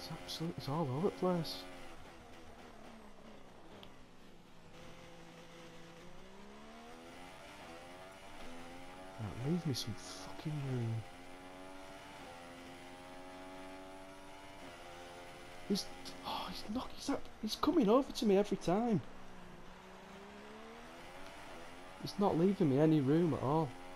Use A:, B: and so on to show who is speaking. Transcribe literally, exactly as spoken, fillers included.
A: It's absolutely, it's all over the place. Right, leave me some fucking room. He's, oh, he's not, he's, up, he's coming over to me every time. He's not leaving me any room at all.